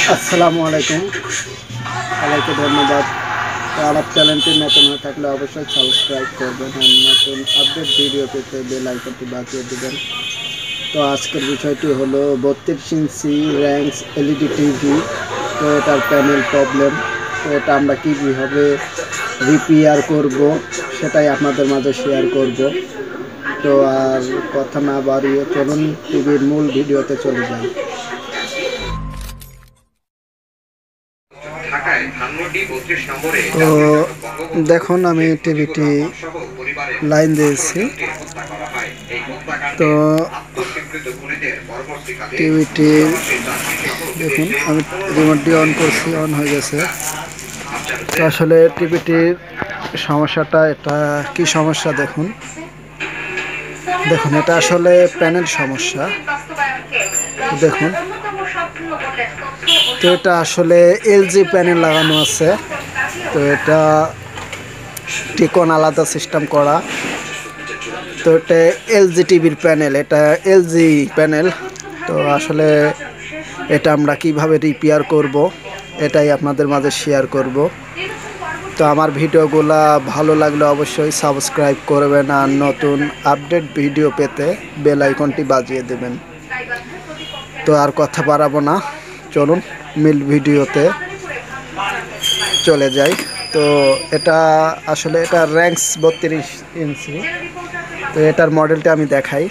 আসসালামু আলাইকুম, সবাইকে ধন্যবাদ। তো আমার চ্যানেলটি নতুন হয়ে থাকলে অবশ্যই সাবস্ক্রাইব করবেন আর নতুন আপডেট ভিডিও পেতে বেল আইকনটি বাজিয়ে দেবেন। তো আজকের বিষয়টি হলো 32 ইঞ্চি র্যাঙ্কস এলইডি টিভি। তো এটার প্যানেল প্রবলেম। তো এটা আমরা কীভাবে রিপেয়ার করব সেটাই আপনাদের মাঝে শেয়ার করব। তো আর কথা না বাড়িয়ে চলুন টিভির মূল ভিডিওতে চলে যাই। তো দেখুন আমি টিভিটি লাইন দিয়েছি। তো টিভিটি দেখুন আমি রিমোটটি অন করছি, অন হয়ে গেছে। তো আসলে টিভিটির সমস্যাটা এটা কি সমস্যা দেখুন এটা আসলে প্যানেল সমস্যা। দেখুন তো এটা আসলে এলজি প্যানেল লাগানো আছে। তো এটা টিকন আলাদা সিস্টেম করা। তো এটা এলজি টিভির প্যানেল, এটা এলজি প্যানেল। তো আসলে এটা আমরা কিভাবে রিপেয়ার করব এটাই আপনাদের মাঝে শেয়ার করব। তো আমার ভিডিওগুলো ভালো লাগলে অবশ্যই সাবস্ক্রাইব করবেন আর নতুন আপডেট ভিডিও পেতে বেল আইকনটি বাজিয়ে দেবেন। তো আর কথা বাড়াবো না, চলুন মিল ভিডিওতে চলে যাই। তো এটা আসলে এটা র্যাঙ্কস 32 ইঞ্চি। তো এটার মডেলটা আমি দেখাই।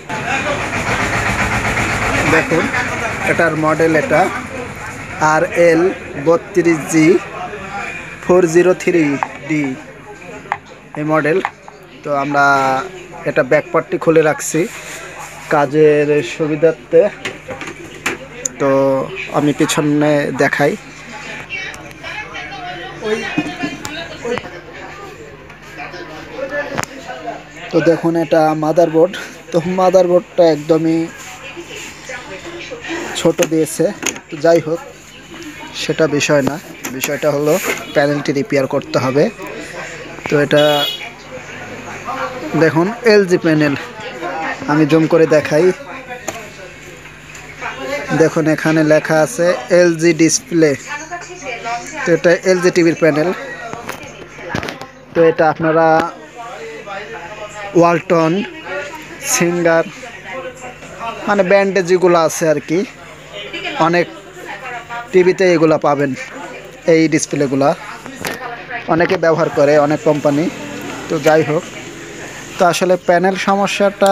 দেখুন এটার মডেল এটা RL32G403D এই মডেল। তো আমরা এটা ব্যাকপার্টটি খুলে রাখছি কাজের সুবিধার্থে। তো আমি পিছনে দেখাই। তো দেখুন এটা মাদারবোর্ড। তো মাদারবোর্ডটা একদমই ছোট দিয়েছে। তো যাই হোক সেটা বিষয় না, বিষয়টা হলো প্যানেলটি রিপেয়ার করতে হবে। তো এটা দেখুন এলজি প্যানেল, আমি জুম করে দেখাই। দেখুন এখানে লেখা আছে এলজি ডিসপ্লে। তো এটা এলজি টিভির প্যানেল। তো এটা আপনারা ওয়ালটন, সিঙ্গার মানে ব্র্যান্ডে যেগুলো আছে আর কি, অনেক টিভিতে এগুলো পাবেন। এই ডিসপ্লেগুলা অনেকে ব্যবহার করে, অনেক কোম্পানি। তো যাই হোক, তো আসলে প্যানেল সমস্যাটা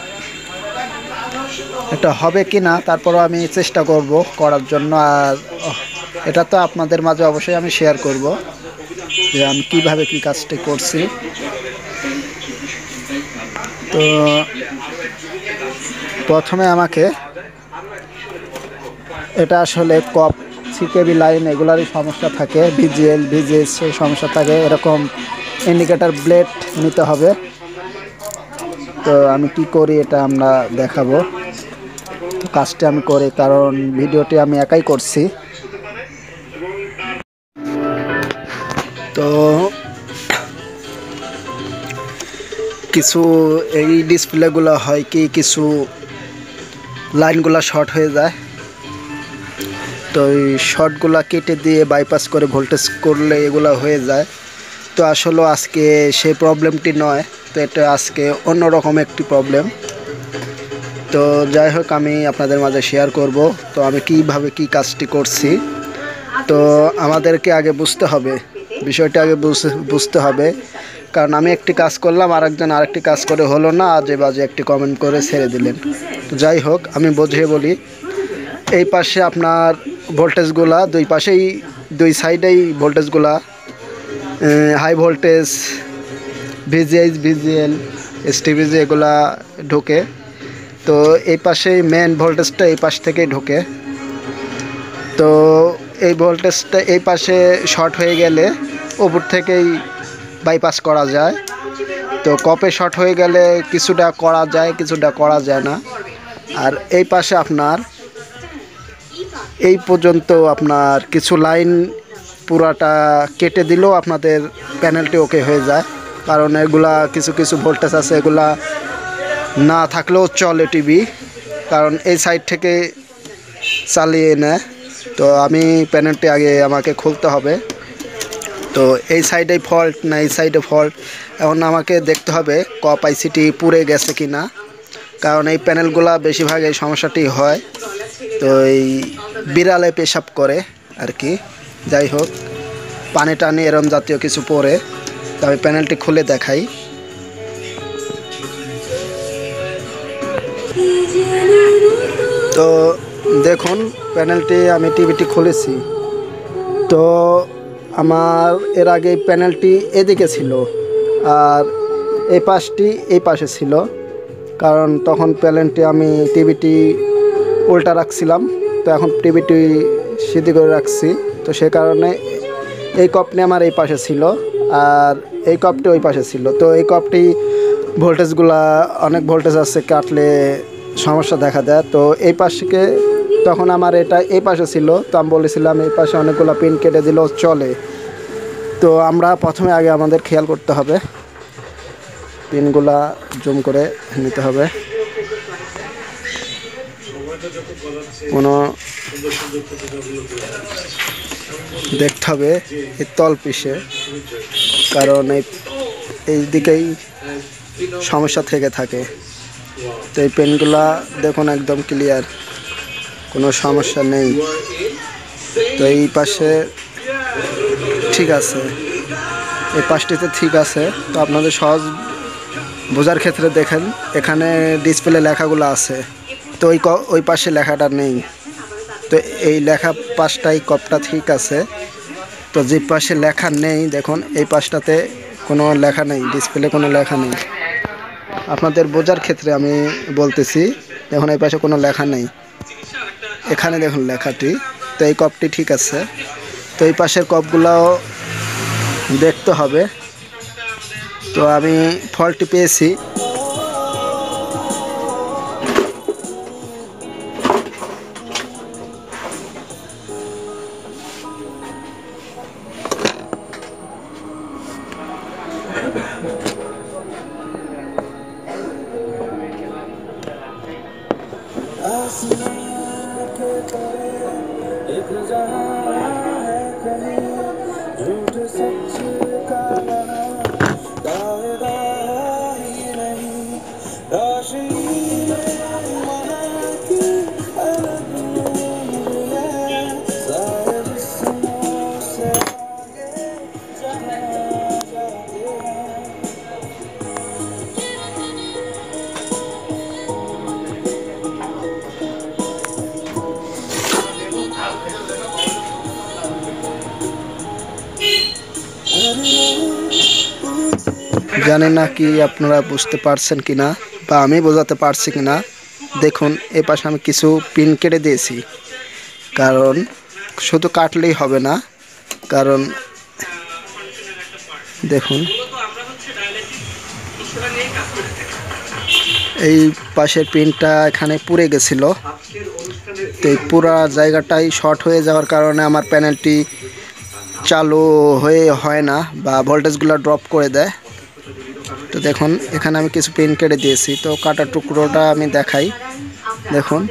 এটা হবে কি না তারপরও আমি চেষ্টা করব করার জন্য। আর এটা তো আপনাদের মাঝে অবশ্যই আমি শেয়ার করব যে আমি কিভাবে কি কাজটি করছি। তো প্রথমে আমাকে এটা আসলে কপ, সিকেবি লাইন এগুলারই সমস্যা থাকে, ভিজিএস সেই সমস্যা থাকে। এরকম ইন্ডিকেটার ব্লেড নিতে হবে। তো আমি কি করি এটা আমরা দেখাবো। তো কাজটি আমি করি কারণ ভিডিওটি আমি একাই করছি। তো কিছু এই ডিসপ্লেগুলো হয় কি, কিছু লাইনগুলো শর্ট হয়ে যায়। তো এই শর্টগুলো কেটে দিয়ে বাইপাস করে ভোল্টেজ করলে এগুলো হয়ে যায়। তো আসলে আজকে সেই প্রবলেমটি নয়, তো এটা আজকে অন্যরকম একটি প্রবলেম। তো যাই হোক আমি আপনাদের মাঝে শেয়ার করব তো আমি কিভাবে কি কাজটি করছি। তো আমাদেরকে আগে বুঝতে হবে, বিষয়টা আগে বুঝতে হবে। কারণ আমি একটি কাজ করলাম, আরেকজন আরেকটি কাজ করে হলো না, আজে বাজে একটি কমেন্ট করে ছেড়ে দিলেন। তো যাই হোক আমি বুঝিয়ে বলি। এই পাশে আপনার ভোল্টেজগুলা দুই পাশেই, দুই সাইডেই ভোল্টেজগুলা high voltage VGH, VGL, STVG এগুলা ঢোকে। তো এই পাশেই মেন ভোল্টেজটা এই পাশ থেকেই ঢোকে। তো এই ভোল্টেজটা এই পাশে শর্ট হয়ে গেলে উপর থেকেই বাইপাস করা যায়। তো কপে শর্ট হয়ে গেলে কিছুটা করা যায়, কিছুটা করা যায় না। আর এই পাশে আপনার এই পর্যন্ত আপনার কিছু লাইন পুরাটা কেটে দিলেও আপনাদের প্যানেলটি ওকে হয়ে যায়। কারণ এগুলা কিছু কিছু ভোল্টেজ আছে, এগুলা না থাকলেও চলে টিভি, কারণ এই সাইড থেকে চালিয়ে নেয়। তো আমি প্যানেলটি আগে আমাকে খুলতে হবে। তো এই সাইডে ফল্ট না এই সাইডে ফল্ট, এখন আমাকে দেখতে হবে কপ আইসিটি পুড়ে গেছে কি না, কারণ এই প্যানেলগুলা বেশিরভাগ এই সমস্যাটি হয়। তো এই বিড়ালে পেশাব করে আর কি, যাই হোক পানি টানি এরম জাতীয় কিছু পরে। তো আমি প্যানেলটি খুলে দেখাই। তো দেখুন প্যানেলটি আমি টিভিটি খুলেছি। তো আমার এর আগে প্যানেলটি এদিকে ছিল আর এই পাশটি এই পাশে ছিল, কারণ তখন প্যানেলটি আমি টিভিটি উল্টা রাখছিলাম, তো এখন টিভিটি সিধি করে রাখছি। তো সে কারণে এই কপটি আমার এই পাশে ছিল আর এই কপটি ওই পাশে ছিল। তো এই কপটি ভোল্টেজগুলা অনেক ভোল্টেজ আছে, কাটলে সমস্যা দেখা দেয়। তো এই পাশকে তখন আমার এটা এই পাশে ছিল, তো আমি বলেছিলাম এই পাশে অনেকগুলো পিন কেটে দিলেও চলে। তো আমরা প্রথমে আগে আমাদের খেয়াল করতে হবে, পিনগুলা জুম করে নিতে হবে, কোনো দেখতে হবে এই তল পিসে, কারণ এই দিকেই সমস্যা থেকে থাকে। তো এই পেনগুলা দেখুন একদম ক্লিয়ার, কোনো সমস্যা নেই। তো এই পাশে ঠিক আছে, এই পাশটিতে ঠিক আছে। তো আপনাদের সহজ বোঝার ক্ষেত্রে দেখেন এখানে ডিসপ্লে লেখাগুলো আছে, তো ওই পাশে লেখাটা নেই। তো এই লেখা পাশটাই কপটা ঠিক আছে। তো যে পাশে লেখা নেই দেখুন এই পাশটাতে কোনো লেখা নেই, ডিসপ্লে কোনো লেখা নেই। আপনাদের বোঝার ক্ষেত্রে আমি বলতেছি, দেখুন এই পাশে কোনো লেখা নেই, এখানে দেখুন লেখাটি। তো এই কপটি ঠিক আছে। তো এই পাশের কপগুলাও দেখতে হবে। তো আমি ফল্টটি পেয়েছি। জানি না কি আপনারা বুঝতে পারছেন কিনা বা আমি বোঝাতে পারছি কিনা। দেখুন এই পাশে আমি কিছু পিন কেটে দিয়েছি, কারণ শুধু কাটলেই হবে না, কারণ দেখুন এই পাশের পিনটা এখানে পুড়ে গেছিল। তো এই পুরা জায়গাটাই শর্ট হয়ে যাওয়ার কারণে আমার প্যানেলটি চালু হয় না বা ভোল্টেজগুলো ড্রপ করে দেয়। তো দেখুন এখানে আমি কিছু পিন কেটে দিয়েছি। তো কাটা টুকরোটা আমি দেখাই, দেখুন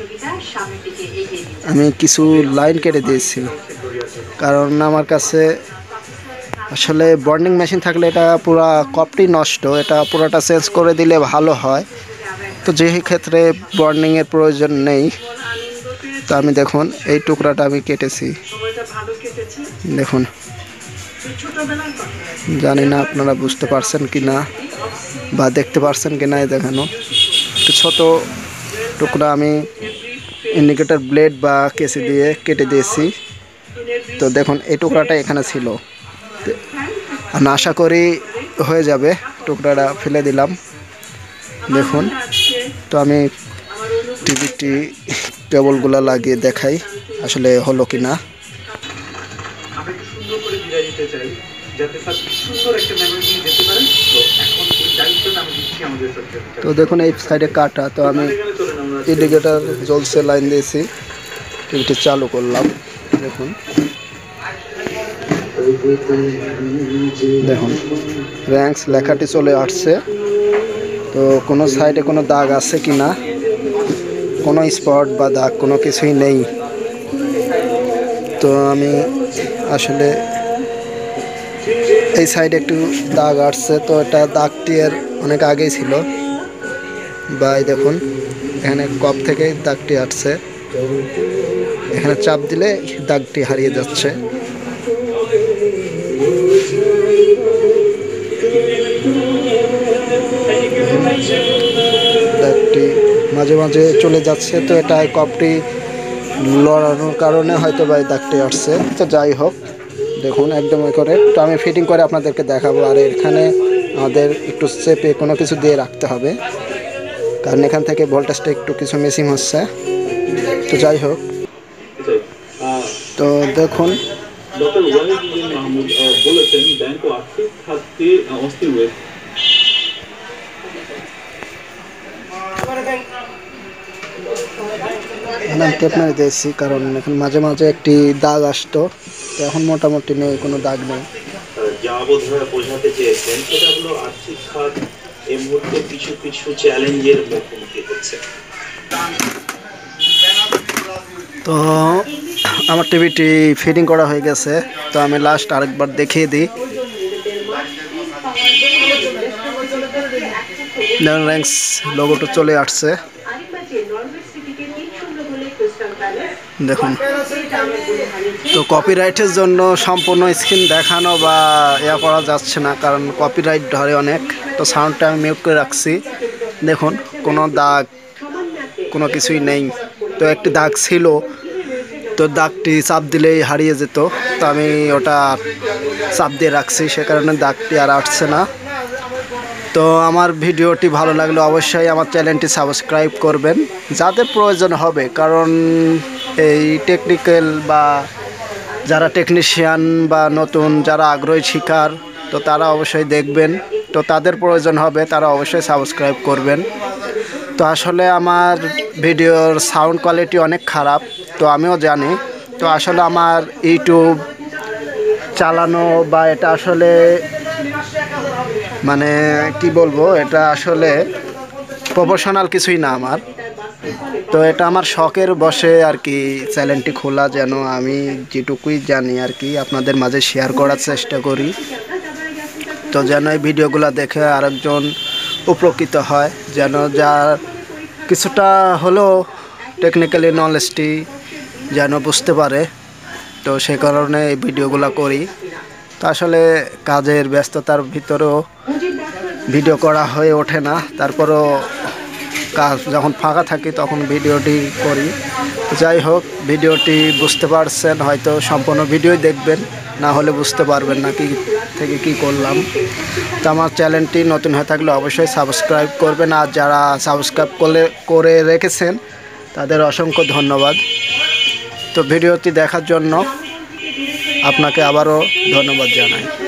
আমি কিছু লাইন কেটে দিয়েছি, কারণ আমার কাছে আসলে বন্ডিং মেশিন থাকলে এটা পুরা কপটি নষ্ট, এটা পুরোটা চেঞ্জ করে দিলে ভালো হয়। তো যে ক্ষেত্রে বন্ডিংয়ের প্রয়োজন নেই। তো আমি দেখুন এই টুকরাটা আমি কেটেছি, দেখুন। জানি না আপনারা বুঝতে পারছেন কি না বা দেখতে পারছেন কি না। দেখানো একটু ছোট টুকরা আমি ইন্ডিকেটর ব্লেড বা কেসি দিয়ে কেটে দিয়েছি। তো দেখুন এই টুকরাটা এখানে ছিল, আমি আশা করি হয়ে যাবে। টুকরাটা ফেলে দিলাম, দেখুন। তো আমি টিভিটি কেবলগুলো লাগিয়ে দেখাই আসলে হলো কি না। তো দেখুন এই সাইডে কাটা, তো আমি ইন্ডিকেটর জ্বলছে লাইন দিয়েছি, টিভিটি চালু করলাম, দেখুন দেখুন র্যাঙ্কস লেখাটি চলে আসছে। তো কোনো সাইডে কোনো দাগ আছে কি না, কোনো স্পট বা দাগ কোনো কিছুই নেই। তো আমি আসলে এই সাইডে একটু দাগ আসছে, তো এটা দাগটি এর অনেক আগেই ছিল। বা এই দেখুন এখানে কপ থেকে দাগটি আসছে, এখানে চাপ দিলে দাগটি হারিয়ে যাচ্ছে। দাগটি মাঝে মাঝে চলে যাচ্ছে, তো এটা কপটি লড়ানোর কারণে হয়তো বা এই দাগটি আসছে। তো যাই হোক, দেখুন একদম করে তো আমি ফিটিং করে আপনাদেরকে দেখাবো। আর এখানে আমাদের একটু চেপে কোনো কিছু দিয়ে রাখতে হবে, কারণ এখান থেকে ভোল্টেজটা একটু কিছু মিসিং হচ্ছে। তো যাই হোক, তো দেখুন ডক্টর ওয়াহিদুদ্দিন মাহমুদ বলেছেন ব্যাংক ও আর্থিক খাতকে অস্থির হয়ে আপনারা দিয়েছি, কারণ এখন মাঝে মাঝে একটি দাগ আসতো, তো এখন মোটামুটি নেই, কোনো দাগ নেই। যা বোধহয় বোঝাতে চেয়েছেন সেটা হলো আর্থিক খাত এই মুহূর্তে কিছু কিছু চ্যালেঞ্জের মুখোমুখি হচ্ছে। তো আমার টিভিটি ফিটিং করা হয়ে গেছে, তো আমি লাস্ট আরেকবার দেখিয়ে দিই। র্যাঙ্কস লোগোটা চলে আসছে, দেখুন। তো কপিরাইটের জন্য সম্পূর্ণ স্ক্রিন দেখানো বা ইয়া করা যাচ্ছে না, কারণ কপিরাইট ধরে অনেক। তো সাউন্ডটা আমি মিউট করে রাখছি। দেখুন কোনো দাগ কোনো কিছুই নেই। তো একটি দাগ ছিল, তো দাগটি চাপ দিলেই হারিয়ে যেত, তো আমি ওটা চাপ দিয়ে রাখছি, সে কারণে দাগটি আর আসছে না। তো আমার ভিডিওটি ভালো লাগলে অবশ্যই আমার চ্যানেলটি সাবস্ক্রাইব করবেন, যাদের প্রয়োজন হবে। কারণ এই টেকনিক্যাল বা যারা টেকনিশিয়ান বা নতুন যারা আগ্রহী শিকার, তো তারা অবশ্যই দেখবেন। তো তাদের প্রয়োজন হবে, তারা অবশ্যই সাবস্ক্রাইব করবেন। তো আসলে আমার ভিডিওর সাউন্ড কোয়ালিটি অনেক খারাপ, তো আমিও জানি। তো আসলে আমার ইউটিউব চালানো বা এটা আসলে মানে কি বলবো, এটা আসলে প্রফেশনাল কিছুই না আমার। তো এটা আমার শখের বসে আর কি চ্যানেলটি খোলা, যেন আমি যেটুকুই জানি আর কি আপনাদের মাঝে শেয়ার করার চেষ্টা করি। তো যেন এই ভিডিওগুলো দেখে আরেকজন উপকৃত হয়, যেন যার কিছুটা হলেও টেকনিক্যালি নলেজটি যেন বুঝতে পারে। তো সে কারণে এই ভিডিওগুলো করি। তো আসলে কাজের ব্যস্ততার ভিতরেও ভিডিও করা হয়ে ওঠে না, তারপরও কাজ যখন ফাঁকা থাকি তখন ভিডিওটি করি। যাই হোক, ভিডিওটি বুঝতে পারছেন হয়তো, সম্পূর্ণ ভিডিওই দেখবেন, না হলে বুঝতে পারবেন না কি থেকে কি করলাম। তো আমার চ্যানেলটি নতুন হয়ে থাকলে অবশ্যই সাবস্ক্রাইব করবেন, আর যারা সাবস্ক্রাইব করে রেখেছেন তাদের অসংখ্য ধন্যবাদ। তো ভিডিওটি দেখার জন্য আপনাকে আবারও ধন্যবাদ জানাই।